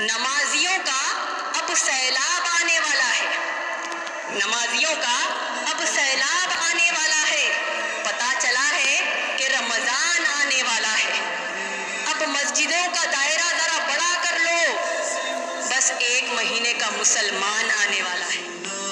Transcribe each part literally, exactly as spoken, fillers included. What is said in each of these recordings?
نمازیوں کا اب سیلاب آنے والا ہے، نمازیوں کا اب سیلاب آنے والا ہے، پتہ چلا ہے کہ رمضان آنے والا ہے، اب مسجدوں کا دائرہ ذرا بڑا کر لو، بس ایک مہینے کا مسلمان آنے والا ہے۔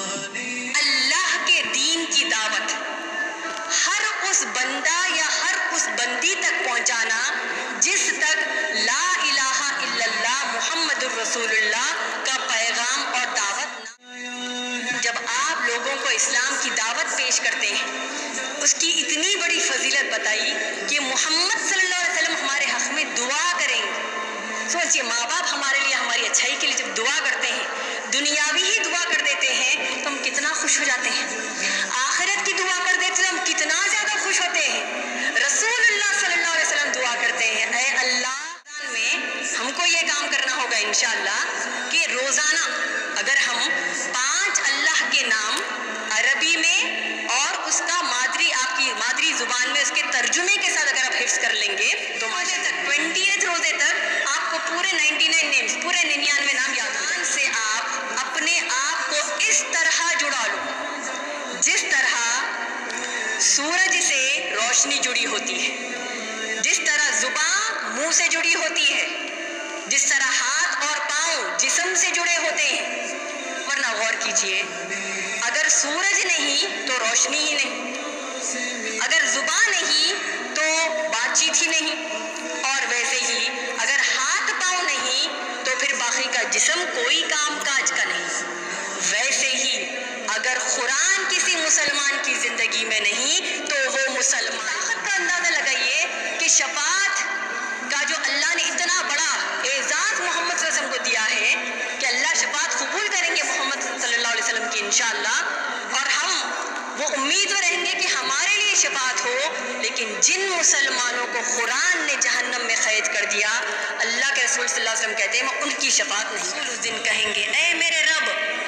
اللہ کے دین کی دعوت ہر اس بندہ یا ہر اس بندی تک پہنچانا جس تک لا الہ الا اللہ محمد الرسول اللہ کا پیغام اور دعوت نہ۔ جب آپ لوگوں کو اسلام کی دعوت پیش کرتے ہیں، اس کی اتنی بڑی فضیلت بتائی کہ محمد صلی اللہ علیہ وسلم ہمارے حق میں دعا کریں گے۔ سوچئے، ماں باپ ہمارے لیے، ہماری اچھائی کے لیے جب دعا کرتے ہیں، دنیاوی ہی دعا کر دیتے ہیں تو ہم کتنا خوش ہو جاتے ہیں، آخرت کی دعا کر دیتے ہیں تو ہم کتنا زیادہ خوش ہوتے ہیں۔ رسول اللہ صلی اللہ علیہ وسلم دعا کرتے ہیں، اے اللہ میں ہم کو یہ کام کرنا ہوگا انشاءاللہ کہ روزانہ اگر ہم پانچ اللہ کے نام عربی میں اور اس کا مادری، آپ کی مادری زبان میں اس کے ترجمے کے ساتھ اگر آپ حفظ کر لیں گے تو روزے تک ٹوینٹی ایتھ روزے تک آپ کو پورے نائنٹی نائن نیمز، پورے ننانوے نام یاد ہو سے آپ اپنے آپ کو اس طرح جڑا لو جس طرح سورج سے روشنی جڑی ہوتی ہے، جس طرح زبان منہ سے جڑی ہوتی ہے، جس طرح ہاتھ اور پاؤں جسم سے جڑے ہوتے ہیں۔ ورنہ غور کیجئے، اگر سورج نہیں تو روشنی ہی نہیں، اگر زبان نہیں تو بات چیت ہی نہیں، اور ویسے ہی اگر ہاتھ پاؤں نہیں تو پھر باقی کا جسم کوئی کام کاج کا نہیں۔ ویسے ہی اگر قرآن کسی مسلمان کی زندگی میں نہیں تو وہ مسلمان۔ طاقت کا اندازہ لگائیے کہ شفاعت کا جو اللہ نے اتنا بڑا اعزاز محمد صلی اللہ علیہ وسلم کو دیا ہے کہ اللہ شفاعت قبول کریں گے محمد صلی اللہ علیہ وسلم کی انشاءاللہ، اور ہم وہ امید رہیں گے کہ ہمارے لیے شفاعت ہو، لیکن جن مسلمانوں کو قرآن نے جہنم میں قید کر دیا، اللہ کے رسول صلی اللہ علیہ وسلم کہتے ہیں میں ان کی شفاعت نہیں۔ اس دن کہیں گے، اے میرے رب،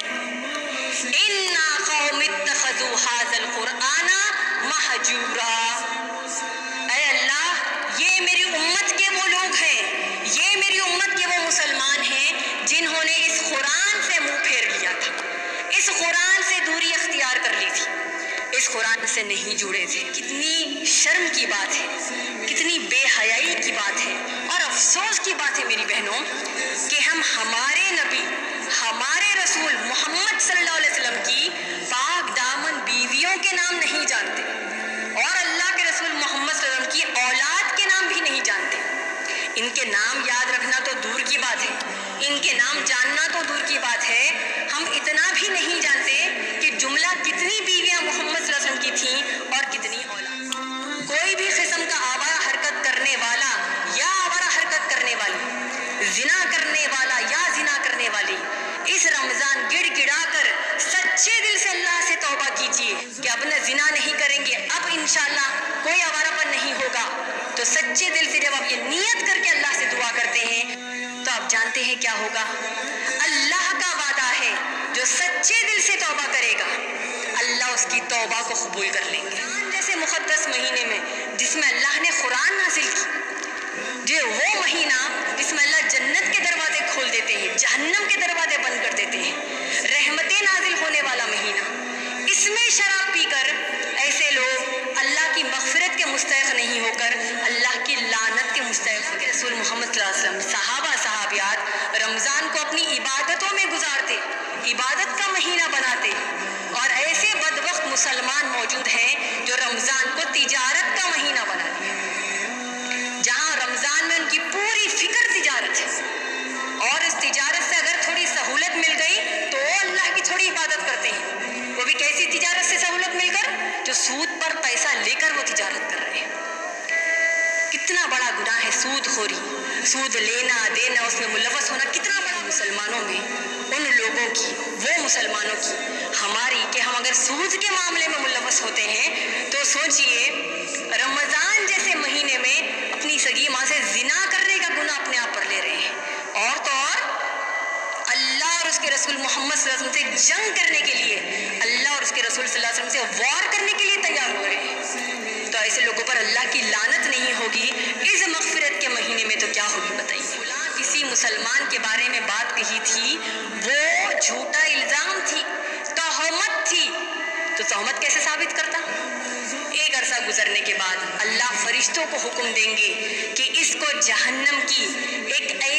اِنَّا قَوْمِ اتَّخَذُوا هَذَا الْقُرْآنَ مَحْجُورًا، اے اللہ یہ میری امت کے وہ لوگ ہیں، یہ میری امت کے وہ مسلمان ہیں جنہوں نے اس قرآن سے منہ پھیر لیا تھا، اس قرآن سے دوری اختیار کر لی تھی، اس قرآن سے نہیں جڑے تھے۔ کتنی شرم کی بات ہے، کتنی بے حیائی کی بات ہے، اور افسوس کی بات ہے میری بہنوں کہ ہم ہمارے نبی، ہمارے رسول محمد صلی اللہ علیہ وسلم کی پاک دامن بیویوں کے نام نہیں جانتے، اور اللہ کے رسول محمد صلی اللہ علیہ وسلم کی اولاد کے نام بھی نہیں جانتے۔ ان کے نام یاد رکھنا تو دور کی بات ہے، ان کے نام جاننا تو دور کی بات ہے، ہم اتنا بھی نہیں جانتے کہ جملہ کتنی بیویاں محمد صلی اللہ علیہ وسلم کی تھیں اور کتنی اولاد۔ کوئی بھی قسم کا آوارہ حرکت کرنے والا یا آوارہ حرکت کرنے والی، زنا کرنے والا یا زنا کرنے والی، اس رمضان گڑ گڑا کر سچے دل سے اللہ سے توبہ کیجئے کہ اب نہ زنا نہیں کریں گے، اب انشاءاللہ کوئی آوارہ پن نہیں ہوگا۔ تو سچے دل سے جب آپ یہ نیت کر کے اللہ سے دعا کرتے ہیں تو آپ جانتے ہیں کیا ہوگا، اللہ کا وعدہ ہے جو سچے دل سے توبہ کرے گا اللہ اس کی توبہ کو قبول کر لیں گے۔ جیسے مقدس مہینے میں جس میں اللہ نے قرآن نازل کی، جو وہ مہینہ جس میں اللہ جنت کے دروازے کھول دیتے ہیں، جہنم کے دروازے بند کر دیتے ہیں، رحمتیں نازل ہونے والا مہینہ، اس میں شراب پی کر ایسے لوگ اللہ کی مغفرت کے مستحق نہیں ہو کر اللہ کی لعنت کے مستحق ہو۔ رسول محمد صلی اللہ علیہ وسلم، صحابہ صحابیات رمضان کو اپنی عبادتوں میں گزارتے، عبادت کا مہینہ بناتے، اور ایسے بدبخت مسلمان موجود ہیں جو رمضان کو تجارت کا مہینہ بنا دیا، جہاں رمضان میں ان کی پوری فکر تجارت ہے، اور اس تجارت سے اگر تھوڑی سہولت مل گئی تو وہ اللہ کی تھوڑی عبادت کرتے ہیں، وہ بھی کیسی تجارت سے سہولت مل کر، جو سود پر پیسہ لے کر وہ تجارت کر رہے ہیں۔ کتنا بڑا گناہ ہے سود خوری، سود لینا دینا، اس میں ملوث ہونا، کتنا بڑا مسلمانوں میں ان لوگوں کی، وہ مسلمانوں کی، ہماری، کہ ہم اگر سود کے معاملے میں ملوث ہوتے ہیں تو سوچئے رمضان جیسے مہینے میں اپنی سگی ماں سے زنا کرنے کا گناہ اپنے آپ پر لے رہے ہیں، اور تو اور اللہ اور اس کے رسول محمد صلی اللہ علیہ وسلم سے جنگ کرنے کے لیے، اللہ اور اس کے رسول صلی اللہ علیہ وسلم سے وار کرنے کے لیے تیار ہو رہے ہیں۔ تو ایسے لوگوں پر اللہ کی لعنت نہیں ہوگی، اس مغفرت کے مہینے میں تو کیا ہوگی بتائیے۔ کسی کسی مسلمان کے بارے میں بات کہی تھی وہ جھوٹا الزام تھی، تہمت تھی، تو تہمت کیسے ثابت کرتا؟ ایک عرصہ گزرنے کے بعد اللہ فرشتوں کو حکم دیں گے کہ اس کو جہنم کی ایک